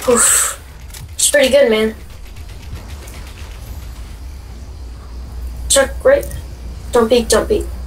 Oof. It's pretty good, man. Chuck, right? Don't peek, don't peek.